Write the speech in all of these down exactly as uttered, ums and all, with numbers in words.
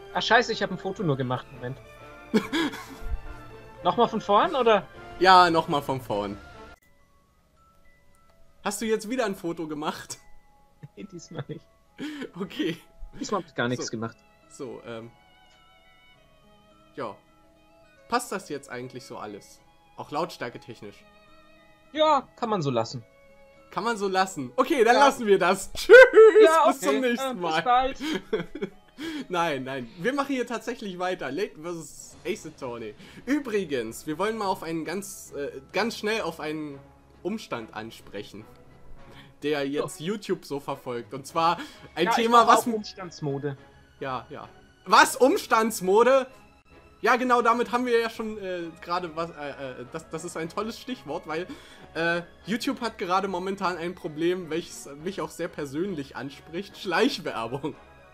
Ach scheiße, ich habe ein Foto nur gemacht. Moment. Nochmal von vorn, oder? Ja, nochmal von vorn. Hast du jetzt wieder ein Foto gemacht? Nee, diesmal nicht. Okay. Diesmal habe ich gar nichts So. gemacht. So, ähm... ja. Passt das jetzt eigentlich so alles? Auch Lautstärke technisch. Ja, kann man so lassen. Kann man so lassen. Okay, dann Ja. lassen wir das. Tschüss, Ja, okay. bis zum nächsten äh, Mal. Bis bald. Nein, nein. Wir machen hier tatsächlich weiter. Layton versus. Ace Attorney. Übrigens, wir wollen mal auf einen ganz, äh, ganz schnell auf einen Umstand ansprechen, der jetzt oh. YouTube so verfolgt. Und zwar ein ja, Thema, ich was... Umstandsmode. Ja, ja. Was? Umstandsmode? Ja, genau, damit haben wir ja schon äh, gerade was... Äh, äh, das, das ist ein tolles Stichwort, weil äh, YouTube hat gerade momentan ein Problem, welches mich auch sehr persönlich anspricht. Schleichwerbung.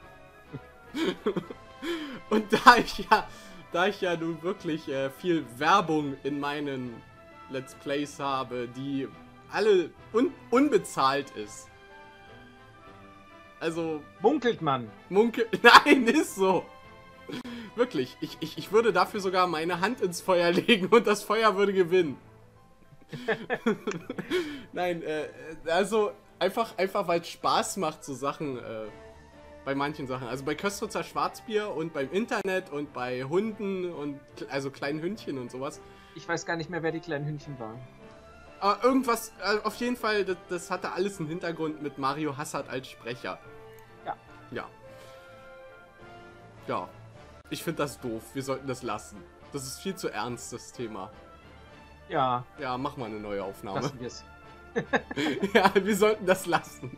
Und da ich ja... Da ich ja nun wirklich äh, viel Werbung in meinen Let's Plays habe, die alle un unbezahlt ist. Also... Munkelt man. Munkel... Nein, ist so. Wirklich, ich, ich, ich würde dafür sogar meine Hand ins Feuer legen und das Feuer würde gewinnen. Nein, äh, also einfach, einfach weil es Spaß macht, so Sachen... Äh, bei manchen Sachen. Also bei Köstritzer Schwarzbier und beim Internet und bei Hunden und also kleinen Hündchen und sowas. Ich weiß gar nicht mehr, wer die kleinen Hündchen waren. Aber irgendwas, also auf jeden Fall, das, das hatte alles einen Hintergrund mit Mario Hassard als Sprecher. Ja. Ja. Ja. Ich finde das doof. Wir sollten das lassen. Das ist viel zu ernst, das Thema. Ja. Ja, mach mal eine neue Aufnahme. Lassen wir es. Ja, wir sollten das lassen.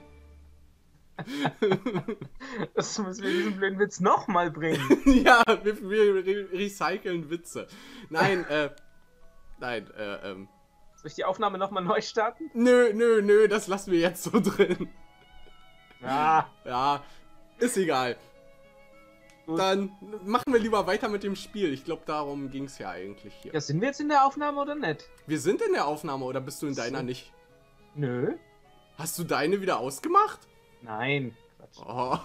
Das müssen wir diesen blöden Witz nochmal bringen. Ja, wir, wir re recyceln Witze. Nein, äh, nein, äh, ähm. Soll ich die Aufnahme nochmal neu starten? Nö, nö, nö, das lassen wir jetzt so drin. Ja. Ja, ist egal. Gut. Dann machen wir lieber weiter mit dem Spiel. Ich glaube, darum ging es ja eigentlich hier. Ja, sind wir jetzt in der Aufnahme oder nicht? Wir sind in der Aufnahme, oder bist du in deiner nicht? Nö. Hast du deine wieder ausgemacht? Nein, Quatsch. Oh.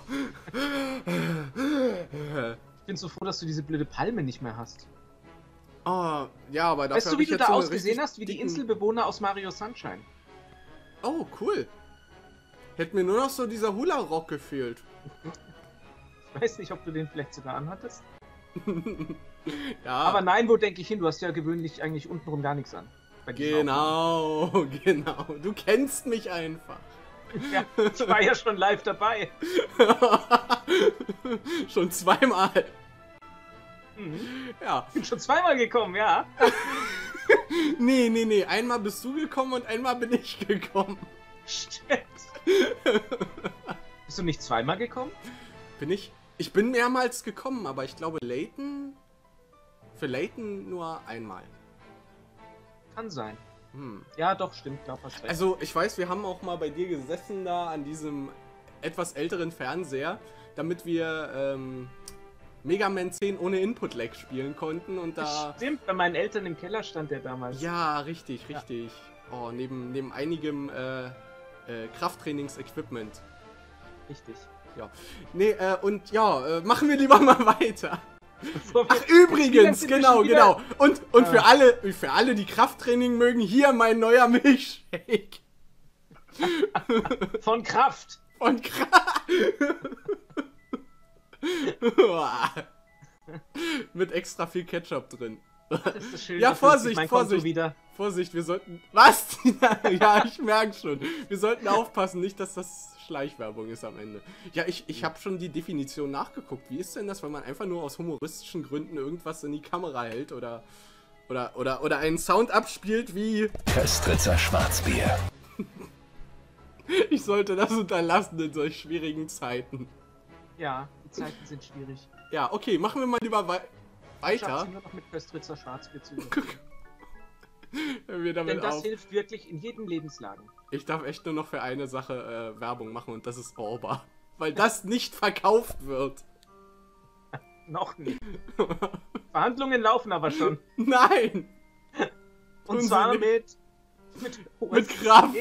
Ich bin so froh, dass du diese blöde Palme nicht mehr hast. Oh, ja, aber dafür Weißt du, wie ich du jetzt da so ausgesehen hast? Wie die dicken... Inselbewohner aus Mario Sunshine. Oh, cool. Hätte mir nur noch so dieser Hula-Rock gefehlt. Ich weiß nicht, ob du den vielleicht sogar anhattest. Ja. Aber nein, wo denke ich hin? Du hast ja gewöhnlich eigentlich untenrum gar nichts an. Genau, genau. Du kennst mich einfach. Ja, ich war ja schon live dabei. Schon zweimal. Mhm. Ja. Bin schon zweimal gekommen, ja. Nee, nee, nee. Einmal bist du gekommen und einmal bin ich gekommen. Stimmt. Bist du nicht zweimal gekommen? Bin ich? Ich bin mehrmals gekommen, aber ich glaube Layton... Für Layton nur einmal. Kann sein. Hm. Ja, doch, stimmt, glaub was. Also, ich weiß, wir haben auch mal bei dir gesessen da an diesem etwas älteren Fernseher, damit wir ähm, Mega Man zehn ohne Input-Lag spielen konnten und da... Stimmt, bei meinen Eltern im Keller stand der damals. Ja, richtig, richtig. Ja. Oh, neben, neben einigem äh, äh, Krafttrainings-Equipment. Richtig. Ja. Nee, äh, und ja, äh, machen wir lieber mal weiter. Wir Ach, übrigens, genau, genau. Und, und ah. für alle, für alle, die Krafttraining mögen, hier mein neuer Milchshake. Von Kraft. Von Kraft. Mit extra viel Ketchup drin. Das ist das Schöne, ja, Vorsicht, Vorsicht. Wieder. Vorsicht, wir sollten... Was? Ja, ich merke schon. Wir sollten aufpassen, nicht, dass das Schleichwerbung ist am Ende. Ja, ich, ich habe schon die Definition nachgeguckt. Wie ist denn das, wenn man einfach nur aus humoristischen Gründen irgendwas in die Kamera hält oder... Oder, oder, oder einen Sound abspielt wie... Köstritzer Schwarzbier. Ich sollte das unterlassen in solch schwierigen Zeiten. Ja, die Zeiten sind schwierig. Ja, okay, machen wir mal lieber wei weiter. Ich nur noch mit Köstritzer Schwarzbier zu. Wir damit Denn das auf. hilft wirklich in jeden Lebenslagen. Ich darf echt nur noch für eine Sache äh, Werbung machen und das ist Orba. Weil das nicht verkauft wird. Noch nicht. Verhandlungen laufen aber schon. Nein! Und Tun zwar sie mit... Mit, mit Kraft.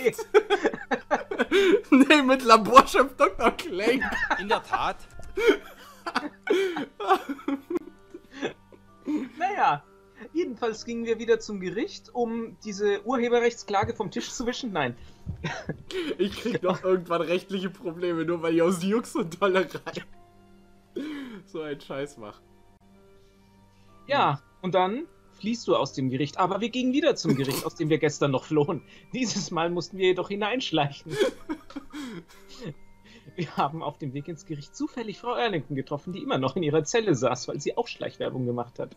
Nee, mit Laborchef Doktor Klenk. In der Tat. Naja, jedenfalls gingen wir wieder zum Gericht, um diese Urheberrechtsklage vom Tisch zu wischen. Nein. Ich krieg doch irgendwann rechtliche Probleme, nur weil ich aus Jux und Dollerei so einen Scheiß mach. Ja, und dann fließt du aus dem Gericht. Aber wir gingen wieder zum Gericht, aus dem wir gestern noch flohen. Dieses Mal mussten wir jedoch hineinschleichen. Wir haben auf dem Weg ins Gericht zufällig Frau Erlington getroffen, die immer noch in ihrer Zelle saß, weil sie auch Schleichwerbung gemacht hat.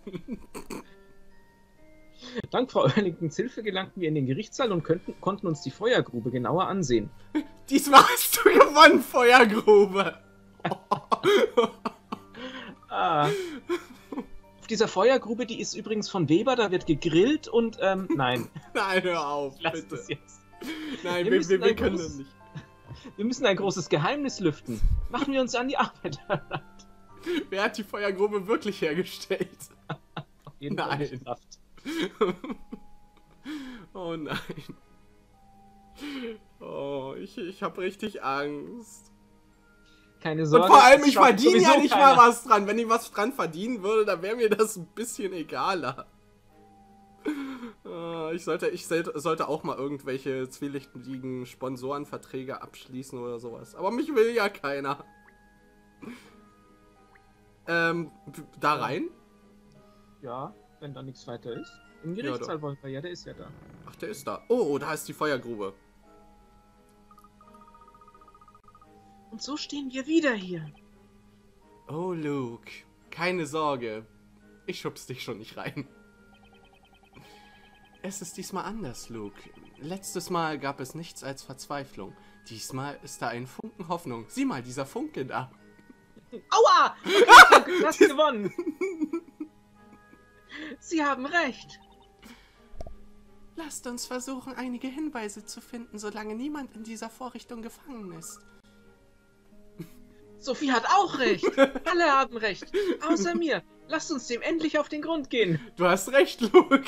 Dank Frau Erlingtons Hilfe gelangten wir in den Gerichtssaal und könnten, konnten uns die Feuergrube genauer ansehen. Diesmal hast du gewonnen, Feuergrube! Ah. Auf dieser Feuergrube, die ist übrigens von Weber, da wird gegrillt und, ähm, nein. Nein, hör auf, Lass bitte. es jetzt. Nein, Wir wir, müssen wir, wir ein können großes- das nicht. Wir müssen ein großes Geheimnis lüften. Machen wir uns an die Arbeit. Wer hat die Feuergrube wirklich hergestellt? Auf jeden Fall Nein. nicht Kraft. Oh nein. Oh, ich, ich hab richtig Angst. Keine Sorge. Und vor allem, es ich schafft verdiene ja sowieso nicht keiner. mal was dran. Wenn ich was dran verdienen würde, dann wäre mir das ein bisschen egaler. Äh, Ich sollte, ich sel- sollte auch mal irgendwelche zwielichtigen Sponsorenverträge abschließen oder sowas. Aber mich will ja keiner. Ähm, da rein? Ja, wenn da nichts weiter ist. Im Gerichtssaal wollen wir ja, der ist ja da. Ach, der ist da. Oh, da ist die Feuergrube. Und so stehen wir wieder hier. Oh, Luke. Keine Sorge. Ich schub's dich schon nicht rein. Es ist diesmal anders, Luke. Letztes Mal gab es nichts als Verzweiflung. Diesmal ist da ein Funken Hoffnung. Sieh mal, dieser Funke da. Aua! Okay, du hast gewonnen. Sie haben recht. Lasst uns versuchen, einige Hinweise zu finden, solange niemand in dieser Vorrichtung gefangen ist. Sophie hat auch recht. Alle haben recht. Außer mir. Lasst uns dem endlich auf den Grund gehen. Du hast recht, Luke.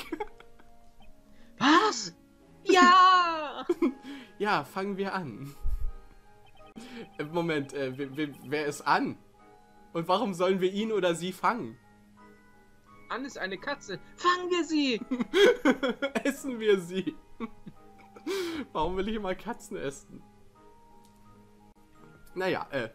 Was? Ja! Ja, fangen wir an. Äh, Moment, äh, wer, wer- wer ist an? Und warum sollen wir ihn oder sie fangen? Ann ist eine Katze. Fangen wir sie! Essen wir sie. Warum will ich immer Katzen essen? Naja, äh.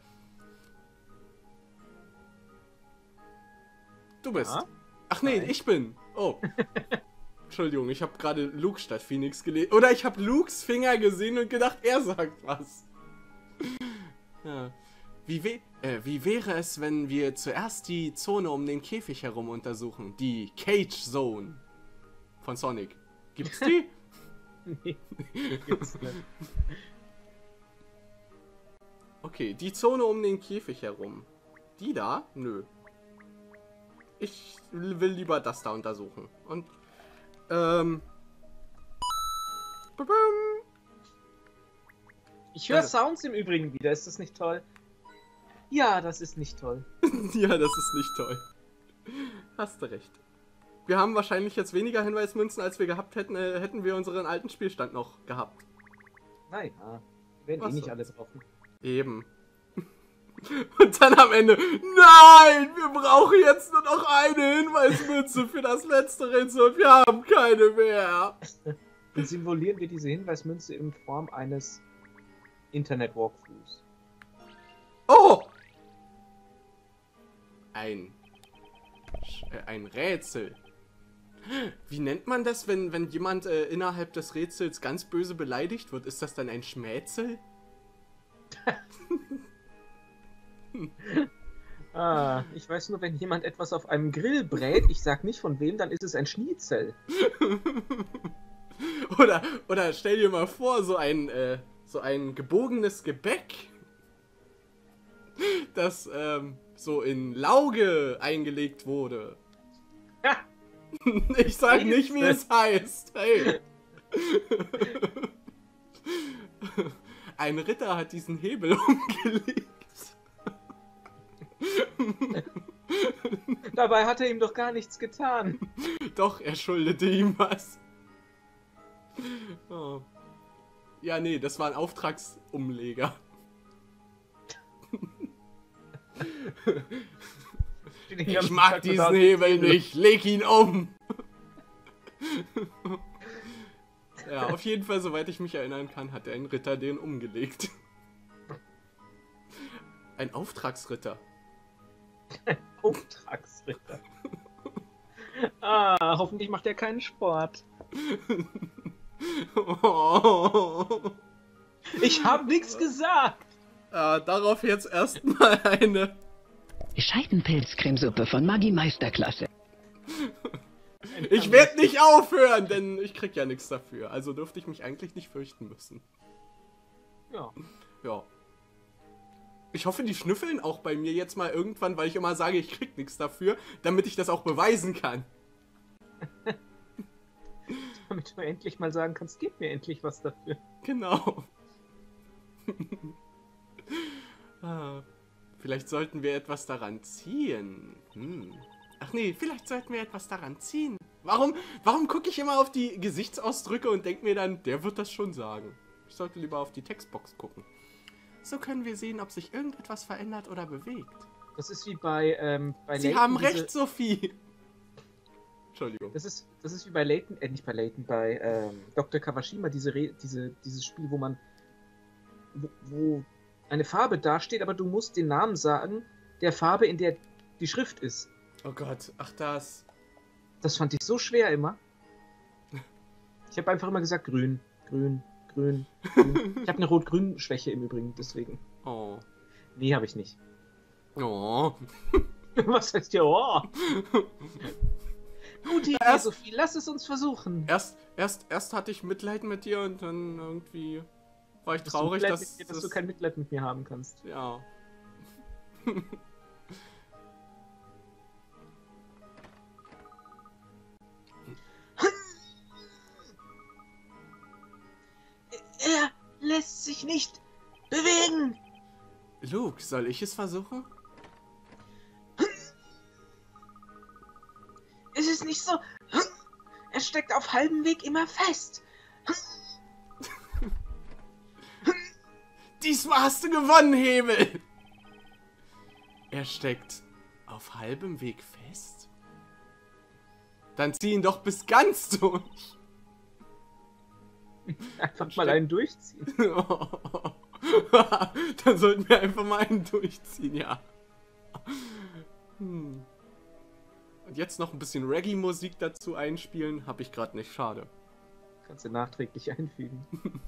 Du bist. Ja? Ach nee, Nein. ich bin. Oh. Entschuldigung, ich habe gerade Luke statt Phoenix gelesen. Oder ich habe Lukes Finger gesehen und gedacht, er sagt was. Ja. Wie, we äh, wie wäre es, wenn wir zuerst die Zone um den Käfig herum untersuchen? Die Cage Zone von Sonic. Gibt's die? Nee, gibt's nicht. Okay, die Zone um den Käfig herum. Die da? Nö. Ich will lieber das da untersuchen. Und, ähm... Babam. Ich höre Also- Sounds im Übrigen wieder. Ist das nicht toll? Ja, das ist nicht toll. Ja, das ist nicht toll. Hast du recht. Wir haben wahrscheinlich jetzt weniger Hinweismünzen, als wir gehabt hätten, äh, hätten wir unseren alten Spielstand noch gehabt. Naja, wir werden eh Was nicht so? alle brauchen. Eben. Und dann am Ende, nein, wir brauchen jetzt nur noch eine Hinweismünze für das letzte Rätsel und wir haben keine mehr. Dann simulieren wir diese Hinweismünze in Form eines Internet-Walkthroughs. Oh! Ein... Sch- äh, ein Rätsel. Wie nennt man das, wenn, wenn jemand äh, innerhalb des Rätsels ganz böse beleidigt wird? Ist das dann ein Schmähzel? Ah, ich weiß nur, wenn jemand etwas auf einem Grill brät, ich sag nicht von wem, dann ist es ein Schnitzel. Oder, oder stell dir mal vor, so ein, äh, so ein gebogenes Gebäck, das ähm, so in Lauge eingelegt wurde. Ha! Ich sag nicht, wie es heißt. Hey. Ein Ritter hat diesen Hebel umgelegt. Dabei hat er ihm doch gar nichts getan. Doch, er schuldete ihm was. Oh. Ja, nee, das war ein Auftragsumleger. stehe den Ich ganzen mag Tag diesen da. Hebel nicht. Leg ihn um. Ja, auf jeden Fall, soweit ich mich erinnern kann, hat ein Ritter den umgelegt. Ein Auftragsritter. Auftragsritter. Ah, hoffentlich macht er keinen Sport. Oh. Ich habe nichts gesagt. Ja, darauf jetzt erstmal eine. Scheidenpilzcremesuppe von Maggi Meisterklasse. Ich werde nicht aufhören, denn ich krieg ja nichts dafür. Also dürfte ich mich eigentlich nicht fürchten müssen. Ja. Ja. Ich hoffe, die schnüffeln auch bei mir jetzt mal irgendwann, weil ich immer sage, ich krieg nichts dafür, damit ich das auch beweisen kann. Damit du endlich mal sagen kannst, gib mir endlich was dafür. Genau. Ah, vielleicht sollten wir etwas daran ziehen. Hm. Ach nee, vielleicht sollten wir etwas daran ziehen. Warum, warum gucke ich immer auf die Gesichtsausdrücke und denke mir dann, der wird das schon sagen. Ich sollte lieber auf die Textbox gucken. So können wir sehen, ob sich irgendetwas verändert oder bewegt. Das ist wie bei, ähm, bei Sie Layton haben diese- recht, Sophie. Entschuldigung. Das ist, das ist wie bei Layton, äh, nicht bei Layton, bei ähm, Doktor Kawashima, diese Re diese, dieses Spiel, wo man, wo, wo eine Farbe dasteht, aber du musst den Namen sagen, der Farbe, in der die Schrift ist. Oh Gott, ach das. Das fand ich so schwer immer. Ich habe einfach immer gesagt, grün, grün, grün, grün. Ich habe eine Rot-Grün-Schwäche im Übrigen, deswegen. Oh. Nee, habe ich nicht. Oh. Was heißt ja, oh? Gute Idee, Erst- Sophie, lass es uns versuchen. Erst, erst, erst hatte ich Mitleid mit dir und dann irgendwie war ich Dass du traurig, Mitleid dass, mit mir, dass dass du kein Mitleid mit mir haben kannst. ja. Er lässt sich nicht bewegen. Luke, soll ich es versuchen? Es ist nicht so. Er steckt auf halbem Weg immer fest. Diesmal hast du gewonnen, Hebel! Er steckt auf halbem Weg fest? Dann zieh ihn doch bis ganz durch. Einfach Steck- mal einen durchziehen. Dann sollten wir einfach mal einen durchziehen, ja. Hm. Und jetzt noch ein bisschen Reggae-Musik dazu einspielen, habe ich gerade nicht, schade. Kannst du nachträglich einfügen.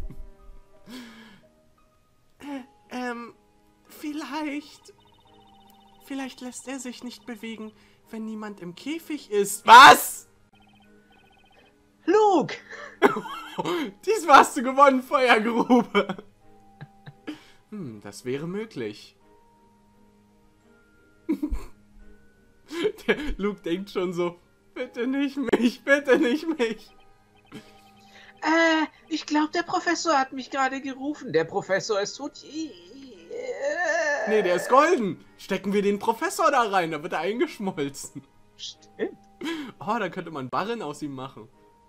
Ähm, vielleicht... Vielleicht lässt er sich nicht bewegen, wenn niemand im Käfig ist. Was? Luke! Diesmal hast du gewonnen, Feuergrube. Hm, das wäre möglich. Der Luke denkt schon so, bitte nicht mich, bitte nicht mich. Äh, ich glaube, der Professor hat mich gerade gerufen. Der Professor ist tot. Nee, der ist golden. Stecken wir den Professor da rein, da wird er eingeschmolzen. Stimmt. Oh, da könnte man Barren aus ihm machen.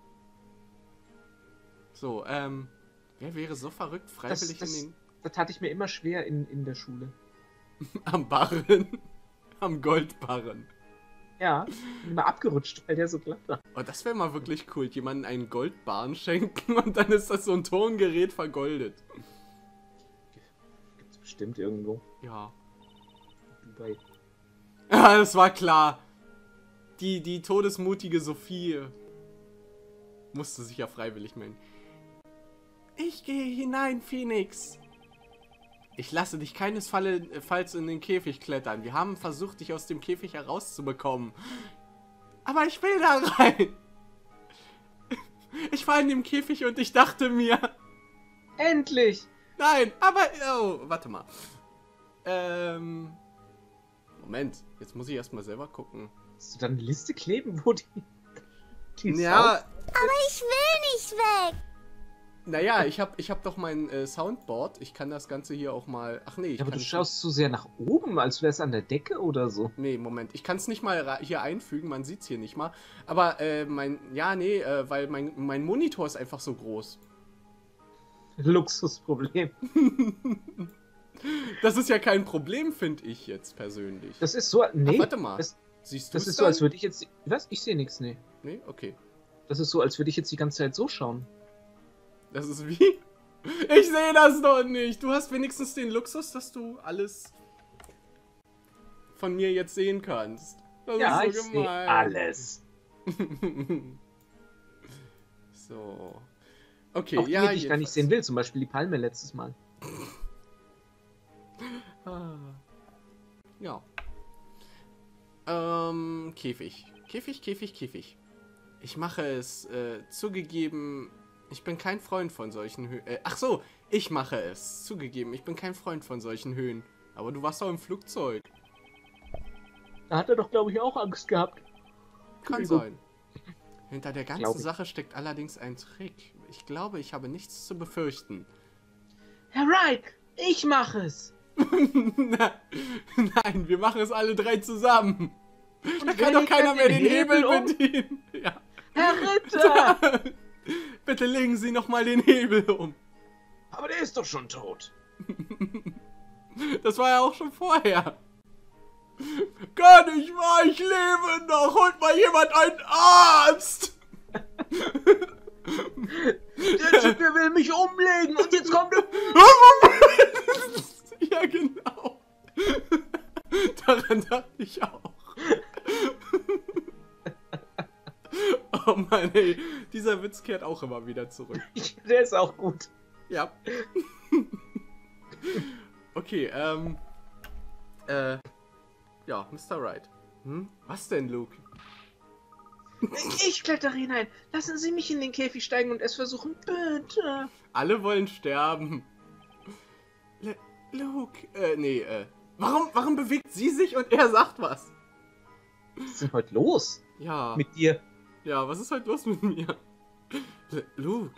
So, ähm, wer wäre so verrückt, Das, freiwillig das, in den... das hatte ich mir immer schwer in, in der Schule. Am Barren. Am Goldbarren. Ja, bin immer abgerutscht, weil der so glatt war. Oh, das wäre mal wirklich cool. Jemanden einen Goldbarren schenken und dann ist das so ein Tongerät vergoldet. Gibt's bestimmt irgendwo. Ja. Bei Ja, das war klar. Die, die todesmutige Sophie musste sich ja freiwillig melden. Ich gehe hinein, Phoenix. Ich lasse dich keinesfalls in den Käfig klettern. Wir haben versucht, dich aus dem Käfig herauszubekommen. Aber ich will da rein. Ich war in dem Käfig und ich dachte mir... Endlich! Nein, aber... Oh, warte mal. Ähm... Moment, jetzt muss ich erstmal selber gucken. Hast du da eine Liste kleben, wo die... die Ja, Aber ich will nicht weg. naja, ich hab, ich hab doch mein äh, Soundboard. Ich kann das Ganze hier auch mal... Ach nee, ich Ja, aber kann du es schaust zu sehr nach oben, als wäre es an der Decke oder so. nicht- Nee, Moment. Ich kann es nicht mal ra- hier einfügen. Man sieht es hier nicht mal. Aber äh, mein... Ja, nee, äh, weil mein, mein Monitor ist einfach so groß. Luxusproblem. Das ist ja kein Problem, finde ich jetzt persönlich. Das ist so. Nee, Ach, warte mal. Das, Siehst du Das ist so, als würde ich jetzt... Was? Ich sehe nichts, nee. Nee? Okay. Das ist so, als würde ich jetzt die ganze Zeit so schauen. Das ist wie? Ich sehe das doch nicht. Du hast wenigstens den Luxus, dass du alles von mir jetzt sehen kannst. Das Ja, ist ich so sehe gemein. alles. So. Okay, Auch ja, Dinge, die ich gar nicht jedenfalls. sehen will. Zum Beispiel die Palme letztes Mal. Ah. Ja. Ähm, Käfig. Käfig, Käfig, Käfig. Ich mache es, äh, zugegeben, ich bin kein Freund von solchen Höhen. Äh, ach so, ich mache es. Zugegeben, ich bin kein Freund von solchen Höhen. Aber du warst doch im Flugzeug. Da hat er doch, glaube ich, auch Angst gehabt. Kann Entschuldigung. sein. Hinter der Glaub ganzen ich. Sache steckt allerdings ein Trick. Ich glaube, ich habe nichts zu befürchten. Herr Wright, ich mache es. Na, nein, wir machen es alle drei zusammen. Da kann wenn doch ich keiner dann mehr den den Hebel Hebel um- bedienen. Ja. Herr Ritter! Bitte legen Sie noch mal den Hebel um. Aber der ist doch schon tot. Das war ja auch schon vorher. Gar nicht wahr, ich lebe noch. Holt mal jemand einen Arzt. Der Typ, der will mich umlegen und jetzt kommt er... Ja, genau. Daran dachte ich auch. Oh Mann, ey. Dieser Witz kehrt auch immer wieder zurück. Der ist auch gut. Ja. Okay, ähm. Äh. Ja, Mister Wright. Hm? Was denn, Luke? Ich klettere hinein. Lassen Sie mich in den Käfig steigen und es versuchen, bitte. Alle wollen sterben. Le Luke, äh, nee, äh. Warum, warum bewegt sie sich und er sagt was? Was ist denn heute los Ja. mit dir? Ja, was ist heute los mit mir? Le Luke.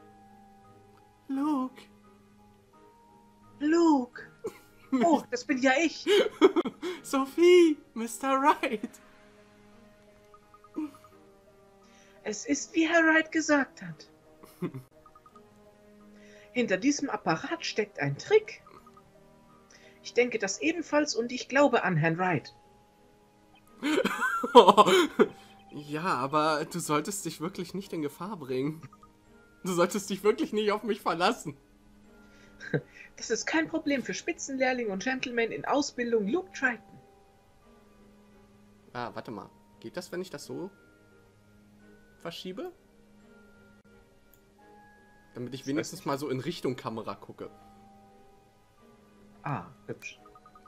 Luke. Luke. Oh, das bin ja ich. Sophie, Mister Wright. Es ist, wie Herr Wright gesagt hat. Hinter diesem Apparat steckt ein Trick. Ich denke das ebenfalls und ich glaube an Herrn Wright. Ja, aber du solltest dich wirklich nicht in Gefahr bringen. Du solltest dich wirklich nicht auf mich verlassen. Das ist kein Problem für Spitzenlehrling und Gentleman in Ausbildung Luke Triton. Ah, warte mal. Geht das, wenn ich das so verschiebe? Damit ich wenigstens mal so in Richtung Kamera gucke. Ah, hübsch.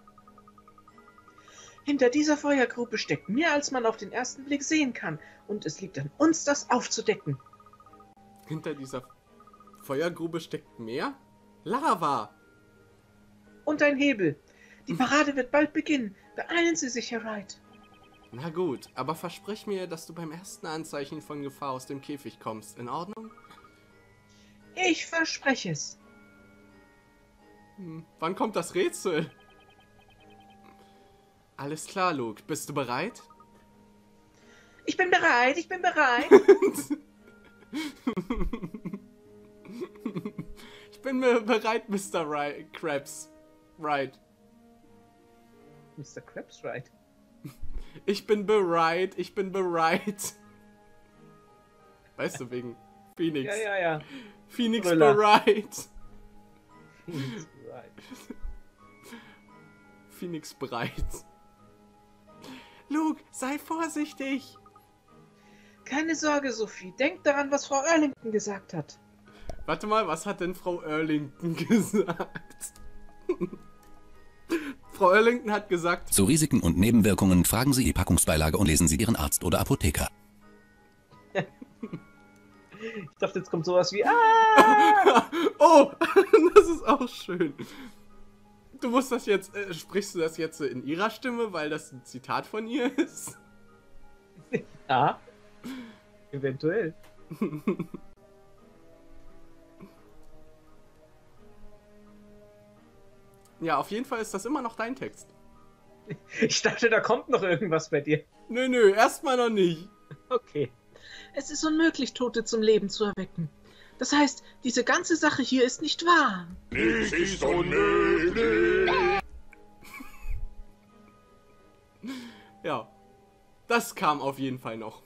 Hinter dieser Feuergrube steckt mehr, als man auf den ersten Blick sehen kann. Und es liegt an uns, das aufzudecken. Hinter dieser Feuergrube steckt mehr? Lava! Und ein Hebel. Die Parade wird bald beginnen. Beeilen Sie sich, Herr Wright. Na gut, aber versprich mir, dass du beim ersten Anzeichen von Gefahr aus dem Käfig kommst. In Ordnung? Ich verspreche es. Hm, wann kommt das Rätsel? Alles klar, Luke. Bist du bereit? Ich bin bereit, ich bin bereit. Ich bin mir bereit, Mister Wright, Krabs. Right. Mister Krabs Wright. Ich bin bereit, ich bin bereit. Weißt du, wegen Phoenix. Ja, ja, ja. Phoenix Thriller. bereit. Phoenix Wright. Phoenix bereit. Luke, sei vorsichtig. Keine Sorge, Sophie. Denk daran, was Frau Erlington gesagt hat. Warte mal, was hat denn Frau Erlington gesagt? Frau Erlington hat gesagt... Zu Risiken und Nebenwirkungen fragen Sie die Packungsbeilage und lesen Sie Ihren Arzt oder Apotheker. Ich dachte, jetzt kommt sowas wie Ah! Oh, das ist auch schön. Du musst das jetzt... Äh, sprichst du das jetzt in ihrer Stimme, weil das ein Zitat von ihr ist? Ja. Eventuell. Ja, auf jeden Fall ist das immer noch dein Text. Ich dachte, da kommt noch irgendwas bei dir. Nö, nö, erstmal noch nicht. Okay. Es ist unmöglich, Tote zum Leben zu erwecken. Das heißt, diese ganze Sache hier ist nicht wahr. Nichts ist unmöglich. Ja. Das kam auf jeden Fall noch.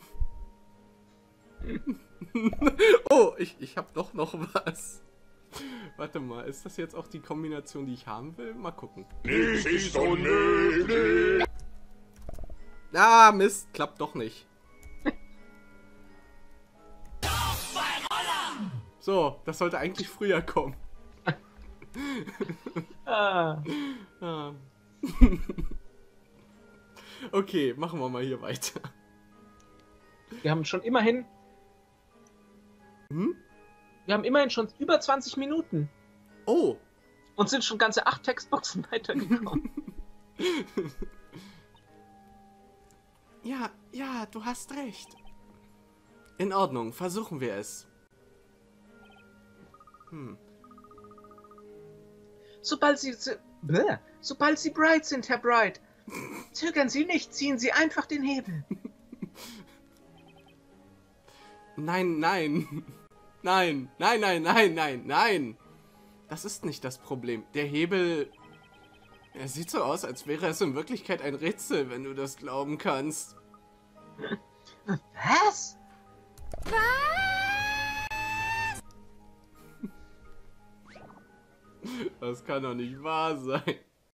Oh, ich, ich hab doch noch was. Warte mal, ist das jetzt auch die Kombination, die ich haben will? Mal gucken. Nichts ist unmöglich. Ah, Mist, klappt doch nicht. So, das sollte eigentlich früher kommen. Ah. Ah. Okay, machen wir mal hier weiter. Wir haben schon immerhin... Hm? Wir haben immerhin schon über zwanzig Minuten. Oh. Und sind schon ganze acht Textboxen weitergekommen. Ja, ja, du hast recht. In Ordnung, versuchen wir es. Hm. Sobald Sie... So, bläh, sobald Sie Bright sind, Herr Bright. Zögern Sie nicht, ziehen Sie einfach den Hebel. Nein, nein. Nein, nein, nein, nein, nein, nein. Das ist nicht das Problem. Der Hebel... Er sieht so aus, als wäre es in Wirklichkeit ein Rätsel, wenn du das glauben kannst. Was? Das kann doch nicht wahr sein.